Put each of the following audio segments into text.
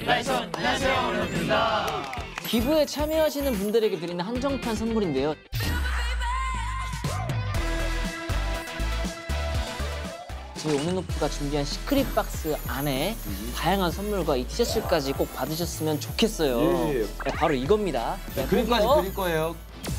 라이션 안녕하세요, 오늘입니다. 기부에 참여하시는 분들에게 드리는 한정판 선물인데요. 저희 온앤오프가 준비한 시크릿 박스 안에 다양한 선물과 이 티셔츠까지 꼭 받으셨으면 좋겠어요. 네, 바로 이겁니다. 네, 그림까지 그릴 거예요.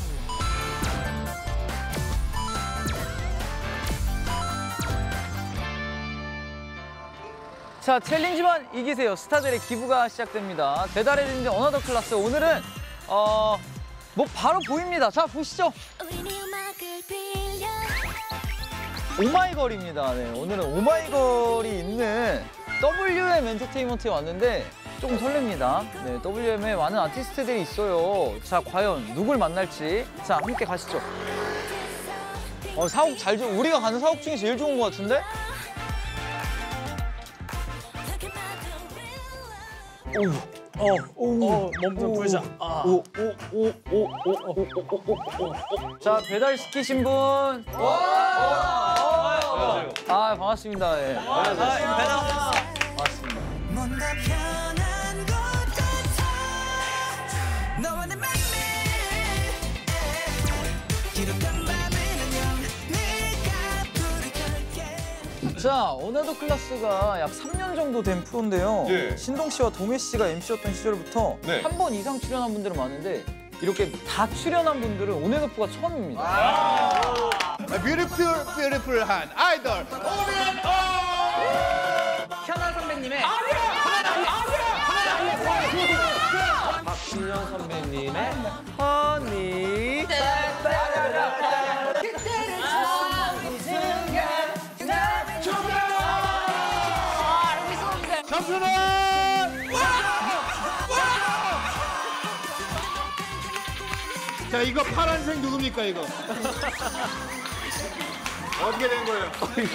자, 챌린지만 이기세요. 스타들의 기부가 시작됩니다. 배달해드리는 어너더 클래스. 오늘은 뭐 바로 보입니다. 자, 보시죠. 오마이걸입니다. 네, 오늘은 오마이걸이 있는 WM 엔터테인먼트에 왔는데 조금 설렙니다. 네, WM에 많은 아티스트들이 있어요. 자, 과연 누굴 만날지. 자, 함께 가시죠. 사옥 잘 줘. 우리가 가는 사옥 중에 제일 좋은 것 같은데? 몸 좀 풀자. 자, 배달 시키신 분. 반갑습니다. 예. 반갑습니다. 자, 어나더 클래스가 약 3년 정도 된 프로인데요. 예. 신동 씨와 동해 씨가 MC였던 시절부터 네. 한 번 이상 출연한 분들은 많은데 이렇게 다 출연한 분들은 온앤오프가 처음입니다. 뷰티풀한 아이돌 온앤오프! 현아 선배님의 박진영 선배님의 허니. 잠시만요! 자, 이거 파란색 누굽니까, 이거? 어떻게 된 거예요?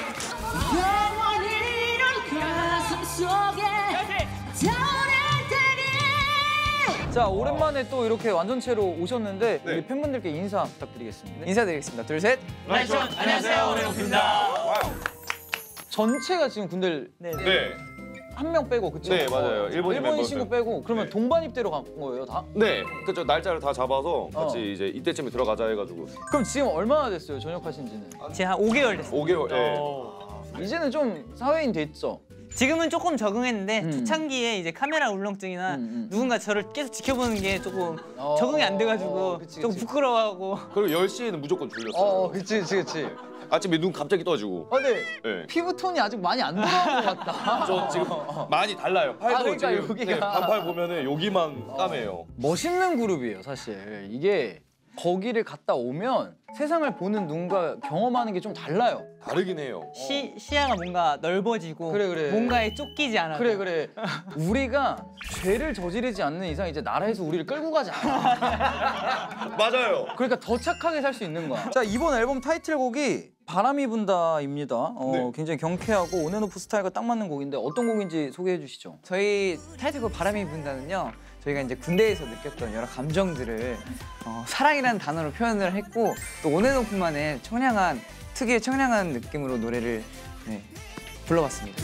자, 오랜만에 또 이렇게 완전체로 오셨는데 우리 팬분들께 인사 부탁드리겠습니다. 인사드리겠습니다. 둘, 셋. 라이션 안녕하세요, 오늘입니다. 전체가 지금 군대를 네. 한 명 빼고, 그쵸? 네, 맞아요. 일본인 친구 멤버들. 빼고 그러면 네. 동반 입대로 간 거예요, 다? 네, 그쵸. 날짜를 다 잡아서 같이 이제 이때쯤에 들어가자 해가지고. 그럼 지금 얼마나 됐어요, 전역하신 지는? 제가 한 5개월 됐어요. 5개월. 예. 이제는 좀 사회인 됐죠? 지금은 조금 적응했는데 음. 초창기에 이제 카메라 울렁증이나 음. 누군가 저를 계속 지켜보는 게 조금 적응이 안 돼가지고 그치, 조금 그치. 부끄러워하고. 그리고 10시에는 무조건 졸렸어요. 그치. 아침에 눈 갑자기 떠지고. 근데 네. 피부톤이 아직 많이 안 돌아온 것 같다. 저 지금 많이 달라요. 팔도 그러니까 지금 여기가. 네, 반팔 보면은 여기만 까매요. 멋있는 그룹이에요, 사실. 이게 거기를 갔다 오면 세상을 보는 눈과 경험하는 게 좀 달라요. 다르긴 해요. 시야가 뭔가 넓어지고 그래. 뭔가에 쫓기지 않아. 그래. 우리가 죄를 저지르지 않는 이상 이제 나라에서 우리를 끌고 가지 않아. 맞아요. 그러니까 더 착하게 살 수 있는 거야. 자, 이번 앨범 타이틀곡이 바람이 분다입니다. 네. 굉장히 경쾌하고 온앤오프 스타일과 딱 맞는 곡인데 어떤 곡인지 소개해 주시죠. 저희 타이틀곡 바람이 분다는요, 저희가 이제 군대에서 느꼈던 여러 감정들을 사랑이라는 단어로 표현을 했고, 또 온앤오프만의 특유의 청량한 느낌으로 노래를 불러봤습니다.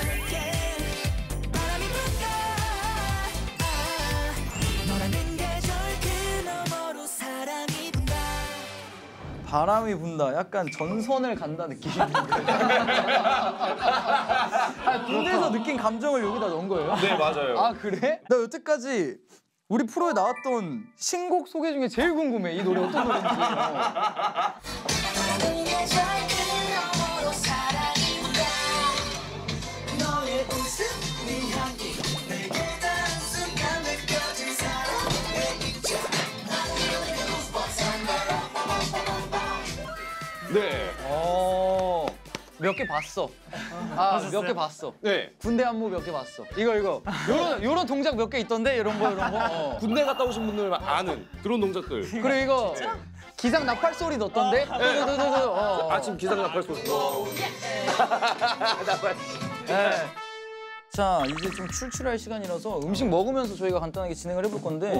바람이 분다. 약간 전선을 간다 느낌인데. 군대에서 느낀 감정을 여기다 넣은 거예요? 네, 맞아요. 아, 그래? 나 여태까지 우리 프로에 나왔던 신곡 소개 중에 제일 궁금해. 이 노래 어떤 노래인지. 네. 몇 개 봤어. 몇 개 봤어. 네. 군대 안무 몇 개 봤어. 이거. 요런 동작 몇 개 있던데? 이런 거. 군대 갔다 오신 분들만 아는 그런 동작들. 그리고 이거 기상 나팔 소리 넣었던데? 아침 기상 나팔 소리. 나팔. 자, 이제 좀 출출할 시간이라서 음식 먹으면서 저희가 간단하게 진행을 해볼 건데.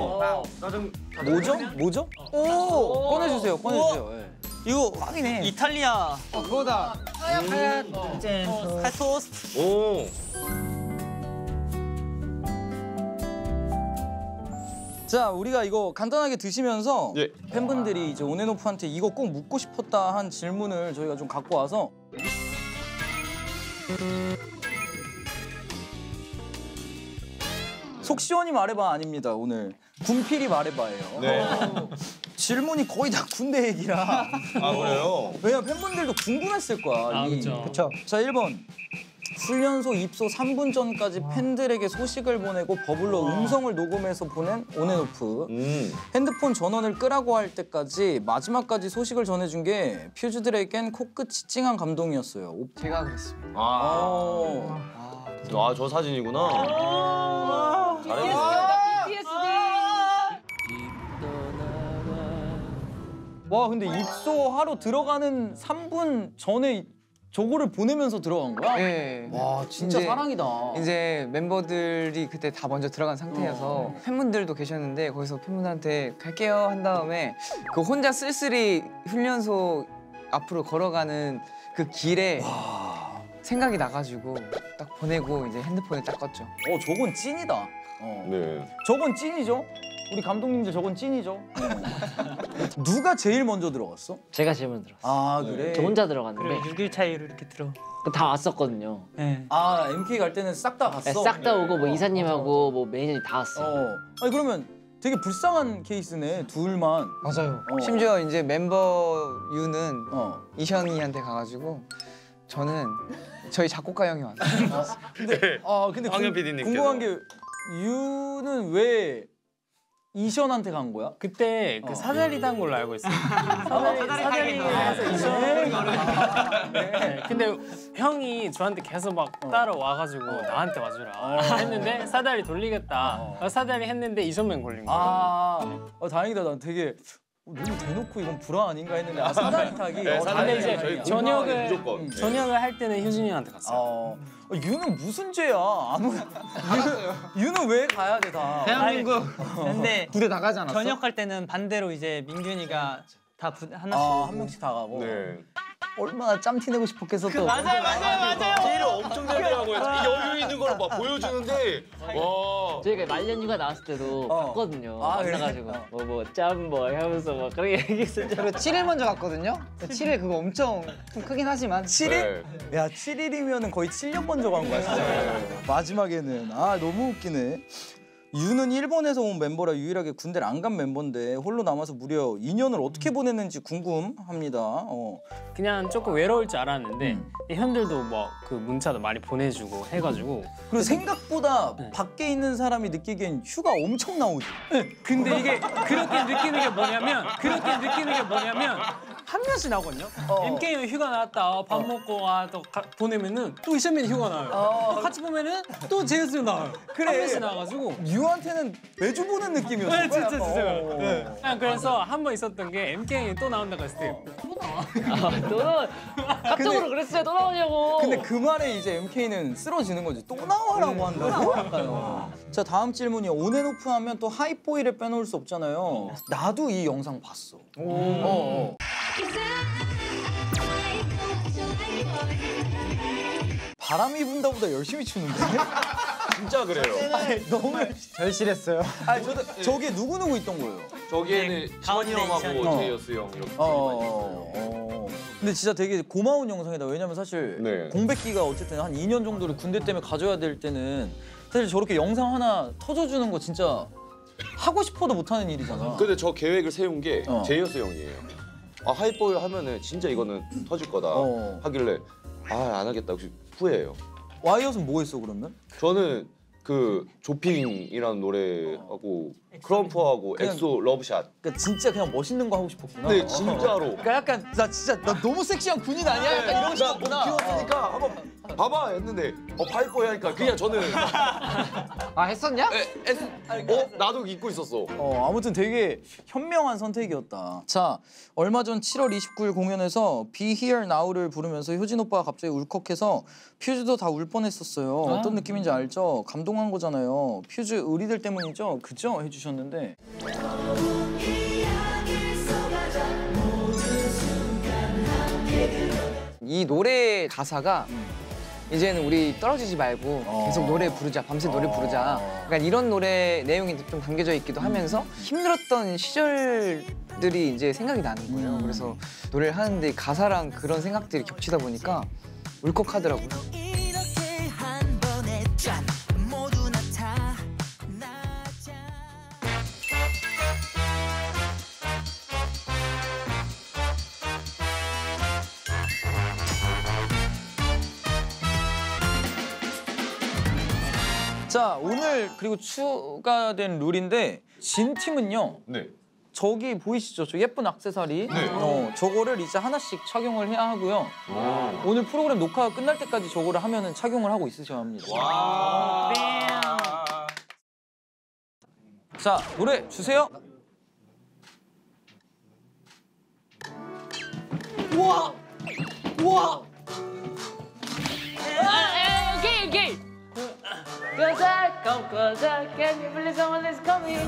뭐죠? 오! 꺼내주세요. 예. 이거 빵이네. 이탈리아. 그거다. 칼토스트. 오. 자, 우리가 이거 간단하게 드시면서 예. 팬분들이 이제 온앤오프한테 이거 꼭 묻고 싶었다 한 질문을 저희가 좀 갖고 와서 속 시원히 말해봐 아닙니다. 오늘 군필이 말해봐예요. 네. 질문이 거의 다 군대 얘기라. 아 그래요? 왜냐면 팬분들도 궁금했을 거야. 아, 그쵸. 자, 1번. 훈련소 입소 3분 전까지 팬들에게 소식을 보내고 버블로 음성을 녹음해서 보낸 온앤오프. 핸드폰 전원을 끄라고 할 때까지 마지막까지 소식을 전해준 게 퓨즈들에겐 코끝이 찡한 감동이었어요. 제가 그랬습니다. 저 사진이구나. 잘해봤어. 와, 근데 입소하러 들어가는 3분 전에 저거를 보내면서 들어간 거야? 네. 와, 진짜 이제- 사랑이다. 이제 멤버들이 그때 다 먼저 들어간 상태여서 팬분들도 계셨는데 거기서 팬분들한테 갈게요 한 다음에 그 혼자 쓸쓸히 훈련소 앞으로 걸어가는 그 길에 생각이 나가지고 딱 보내고 이제 핸드폰을 딱 껐죠. 저건 찐이다. 네. 저건 찐이죠? 우리 감독님들 저건 찐이죠? 누가 제일 먼저 들어갔어? 제가 질문 들었어요. 아, 그래? 저 혼자 그래 들어갔는데 6일 차이로 이렇게 들어. 다 왔었거든요. 네. 아, MK 갈 때는 싹 다 갔어? 싹 다 오고 뭐 이사님하고 뭐 매니저님 다 왔어요. 아니, 그러면 되게 불쌍한 케이스네, 둘만. 맞아요. 어. 심지어 이제 멤버 유는 어. 이현이한테 가가지고 저는 저희 작곡가 형이 왔어요. 근데 황현 PD님께서. 궁금한 게 유는 왜 이션한테 간 거야? 그때 그 사다리 탄 걸로 알고 있어요. 사다리 가서 네. 근데 형이 저한테 계속 막 따라와가지고 나한테 와주라 했는데 사다리 돌리겠다. 사다리 했는데 이선맨 걸린 거예요. 다행이다. 난 되게 너무 대놓고 이건 불화 아닌가 했는데 사다리 타기. 네, 근데 사다리 이제 저희 저녁을 무조건. 저녁을 할 때는 효준이 형한테 갔어요. 유는 무슨 죄야? 유는 왜 가야 돼 다? 대한민국. 근데 부대 나가지 않았어? 전역할 때는 반대로 이제 민균이가 다 하나씩. 한 명씩 다 가고. 네. 얼마나 짬티 내고 싶었겠어 또. 맞아요. 일 엄청 잘 들어가고 여유 있는 걸 막 보여주는데 와. 저희가 말년휴가 나왔을 때도 봤거든요. 그래? 만나가지고 뭐 짬뭐 하면서 막 그런 얘기했었죠. 그리고 7일 먼저 갔거든요. 7일 그거 엄청 좀 크긴 하지만 7일? 야, 7일이면은 거의 7년 먼저 간 거야, 진짜. 마지막에는. 너무 웃기네. 유는 일본에서 온 멤버라 유일하게 군대를 안 간 멤버인데 홀로 남아서 무려 2년을 어떻게 보냈는지 궁금합니다. 그냥 조금 외로울 줄 알았는데 형들도 뭐 그 문자도 많이 보내주고 해가지고 그리고 생각보다 네. 밖에 있는 사람이 느끼기엔 휴가 엄청 나오지. 근데 이게 그렇게 느끼는 게 뭐냐면 한 명씩 나오거든요. MK 형 휴가 나왔다. 밥 먹고 또 보내면은 또 이선민이 휴가 나와요. 또 같이 보면은 또 제이스 나와요. 그래. 한 명씩 나와가지고. 유한테는 매주 보는 느낌이었어. 네, 진짜. 그냥 그래서 한 번 있었던 게 MK 형이 또 나온다고 했을 때 또 갑자기 그랬어요. 또 나오냐고. 근데 그 말에 이제 MK는 쓰러지는 거지. 또 나와라고 한다고? 자, 다음 질문이 온앤오프 하면 또 하이보이를 빼놓을 수 없잖아요. 나도 이 영상 봤어. 바람이 분다보다 열심히 추는데? 진짜 그래요. 너무 절실했어요. 저게 누구 있던 거예요? 저기에는 시원이 형하고 제이어스 형 이렇게. 근데 진짜 되게 고마운 영상이다. 왜냐면 사실 네. 공백기가 어쨌든 한 2년 정도를 군대 때문에 가져야 될 때는 사실 저렇게 영상 하나 터져주는 거 진짜 하고 싶어도 못하는 일이잖아. 근데 저 계획을 세운 게 제이어스 형이에요. 하이보이 하면은 진짜 이거는 터질 거다 하길래 안 하겠다. 혹시 후회해요. 와이엇은 뭐 했어 그러면? 저는 그 조핑이라는 노래하고 크럼프하고 그냥- 엑소 러브샷. 그러니까 진짜 그냥 멋있는 거 하고 싶었구나. 네 진짜로. 그러니까 약간 나 너무 섹시한 군인 아니야? 약간 이런 싶었구나. 키웠으니까 한번 봐봐 했는데 파이보이 하니까 그냥 저는 했었냐? 나도 잊고 있었어. 아무튼 되게 현명한 선택이었다. 자, 얼마 전 7월 29일 공연에서 Be Here Now를 부르면서 효진 오빠가 갑자기 울컥해서 퓨즈도 다 울 뻔했었어요. 어떤 느낌인지 알죠? 감동한 거잖아요. 퓨즈 의리들 때문이죠? 그죠? 해주셨는데 이 노래 가사가 이제는 우리 떨어지지 말고 계속 노래 부르자, 밤새 노래 부르자. 약간 이런 노래 내용이 좀 담겨져 있기도 하면서 힘들었던 시절들이 이제 생각이 나는 거예요. 그래서 노래를 하는데 가사랑 그런 생각들이 겹치다 보니까 울컥하더라고요. 이렇게 한 번에 짠 모두 나타나자. 자, 오늘 그리고 추가된 룰인데 진 팀은요. 네. 저기 보이시죠? 저 예쁜 액세서리. 저거를 이제 하나씩 착용을 해야 하고요. 오늘 프로그램 녹화가 끝날 때까지 저거를 하면은 착용을 하고 있으셔야 합니다. 자, 노래 주세요. 우와! 우와! 오케이, 오케이! Closer, come closer, can you believe someone is coming?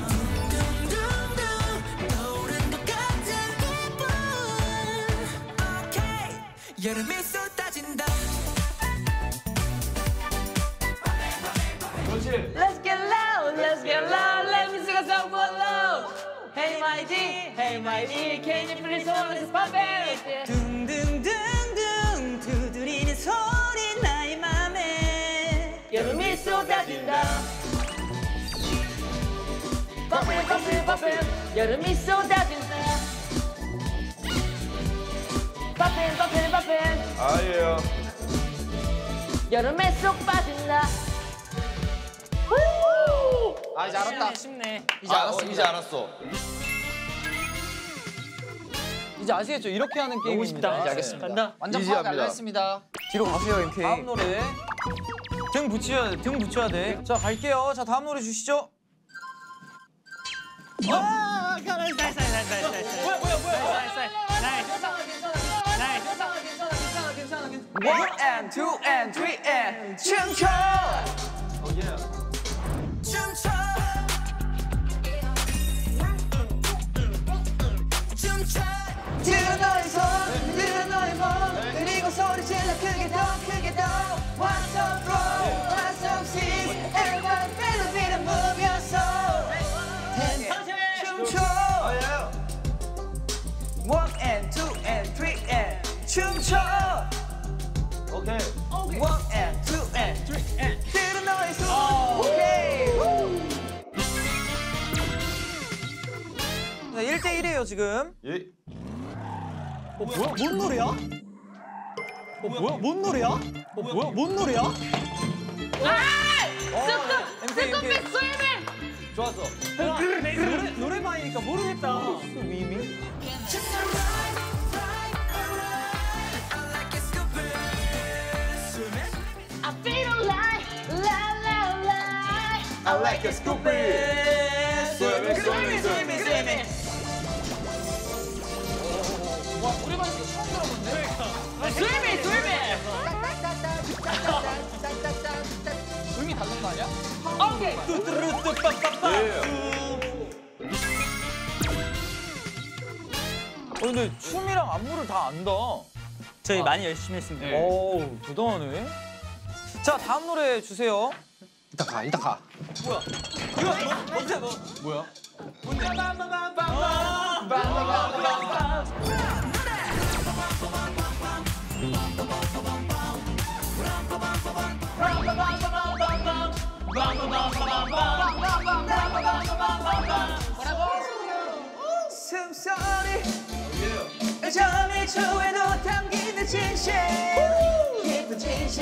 여름이 쏟아진다. Let's get loud, let's get loud, let me sing a song for love. Hey my D, hey my D, can you please hold us pop it? 둥둥둥둥 두드리는 소리 나의 맘에 여름이 쏟아진다. Pop it, pop it, pop it, 여름이 쏟아진다. Pop it, pop it, pop it, 아예요. 여름에 쏙 빠진다. 아, 이제 알았다. 쉽네. 이제 알았어. 이제 아시겠죠? 이렇게 하는 게임입니다. 이제 알겠습니다. 간다. 완전 이지합니다. 파악 알겠습니다. 뒤로 가세요, MK. 다음 노래. 등 붙여야 돼. 자, 갈게요. 자, 다음 노래 주시죠. 아, 살살. One and two and three and 춤춰. 춤춰 춤춰 들어 너의 손, 들어 너의 몸, 그리고 소리 질러 크게 더, 크게 더. What's up, bro? What's up, sis? Everybody feel the beat and move your soul. 춤춰. One and two and three and 춤춰. 오케이. One and two and three and 들어 너의 손. 오케이. 자, 1대1이에요, 지금. 예. 뭔 노래야? 뭔 노래야? 뭔 노래야? MK. 좋았어. 노래방이니까 모르겠다. I feel alive, la la la. I like a scoopy. 스위미. 와, 노래방 이거 처음 들어본데? 스위미. 음이 다른 거 아니야? 오케이. 근데 춤이랑 안무를 다 안다. 저희 많이 열심히 했습니다. 오, 대단하네. 자, 다음 노래 주세요. 이따 가. 숨소리 점일 초에도 담기는 진심 깊은 진심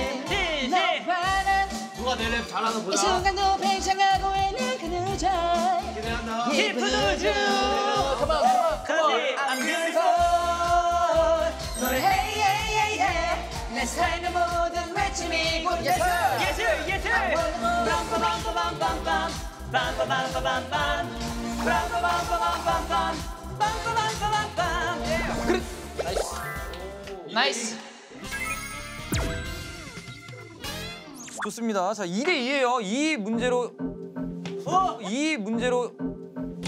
너와는 누가 내 랩 잘하는 이 보자. 순간도 팽창하고 있는 그 누적 깊은 우주 I'm beautiful. 노래 hey yeah yeah yeah 내 삶의 모든 외침이 굴려서 나이스. 좋습니다. 자, 2대2예요. 이 문제로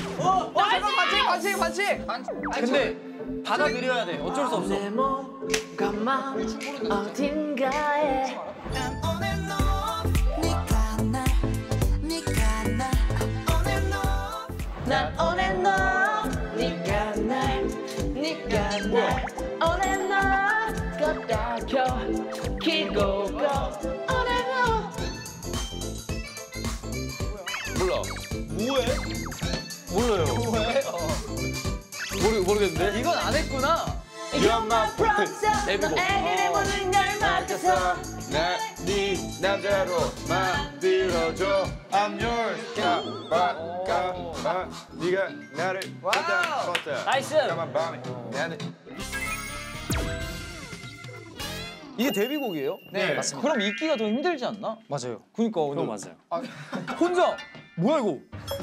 반칙. 근데 받아들여야 돼. 어쩔 수 없어. 가만 어딘가에 난 오늘 너 네가 날 네가 날 오늘 너 난 오늘 너 네가 날 네가 날 오늘 너 걷다 켜 길고 고 오늘 너 몰라. 뭐해? 모르겠는데. 이건 안 했구나. You're my process 데뷔곡. 너에게 내 모든 걸 맡겨서 네 남자로 만들어줘. I'm yours. 까봐. 네가 나를 걷다. 나이스. 까만 밤에 나는. 이게 데뷔곡이에요? 네, 맞습니다. 그럼 읽기가 더 힘들지 않나? 맞아요. 그니까 그건 맞아요. 혼자 뭐야 이거?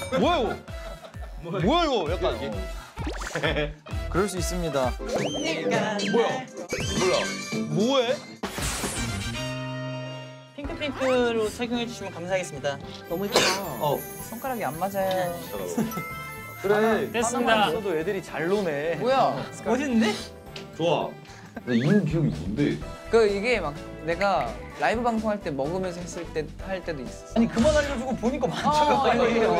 뭐야 이거? 약간 그럴 수 있습니다. 몰라. 뭐해? 핑크핑크로 착용해 주시면 감사하겠습니다. 너무 이쁘다. 손가락이 안 맞아요. 그래. 됐습니다. 있어도 애들이 잘 노네. 뭐야? 멋있는데? 좋아. 나 이름 기억이 뭔데? 그 이게 막 내가 라이브 방송할 때 먹으면서 할 때도 있어. 아니 그만 알려주고 보니까 많잖아.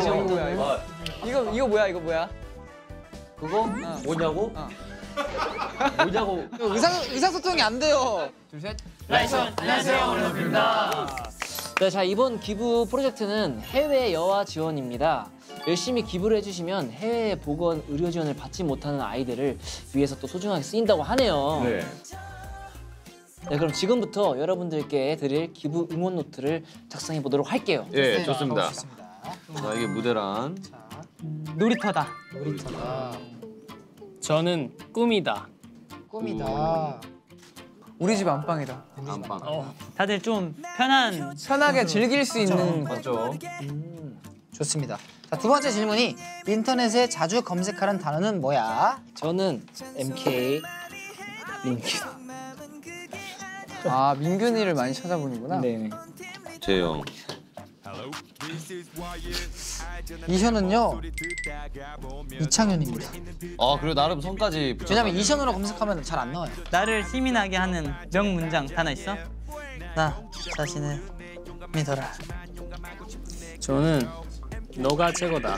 이거 뭐야? 그거 뭐냐고? 뭐냐고? 의사소통이 안 돼요. 둘 셋. 안녕하세요, 오늘입니다. 네, 자 이번 기부 프로젝트는 해외 여아 지원입니다. 열심히 기부를 해주시면 해외 보건 의료 지원을 받지 못하는 아이들을 위해서 또 소중하게 쓰인다고 하네요. 네. 네, 그럼 지금부터 여러분들께 드릴 기부 응원 노트를 작성해 보도록 할게요. 예, 좋습니다. 자, 이게 무대란. 놀이터다. 저는 꿈이다. 꿈이다. 우리 집 안방이다. 안방. 다들 좀 편한 편하게 즐길 수 있는 맞죠? 좋습니다. 자, 두 번째 질문이 인터넷에 자주 검색하는 단어는 뭐야? 저는 MK 링키. 아 민균이를 많이 찾아보는구나. 네. 재영. 이현은요 이창현입니다. 아, 그리고 나름 성까지 붙여. 왜냐면 이현으로 검색하면 잘 안 나와요. 나를 시민하게 하는 명문장 하나 있어? 나 자신을 믿어라. 저는 너가 최고다.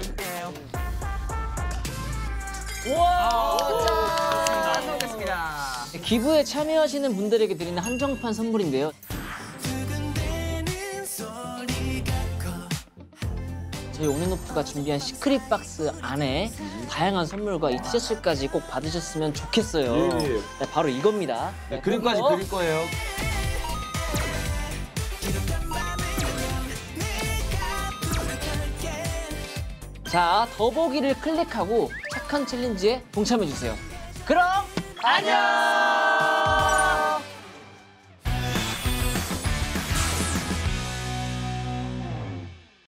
기부에 참여하시는 분들에게 드리는 한정판 선물인데요. 저희 온앤오프가 준비한 시크릿 박스 안에 다양한 선물과 이 티셔츠까지 꼭 받으셨으면 좋겠어요. 예. 네, 바로 이겁니다. 네, 그림까지 그거. 그릴 거예요. 자, 더보기를 클릭하고 착한 챌린지에 동참해주세요. 그럼 안녕!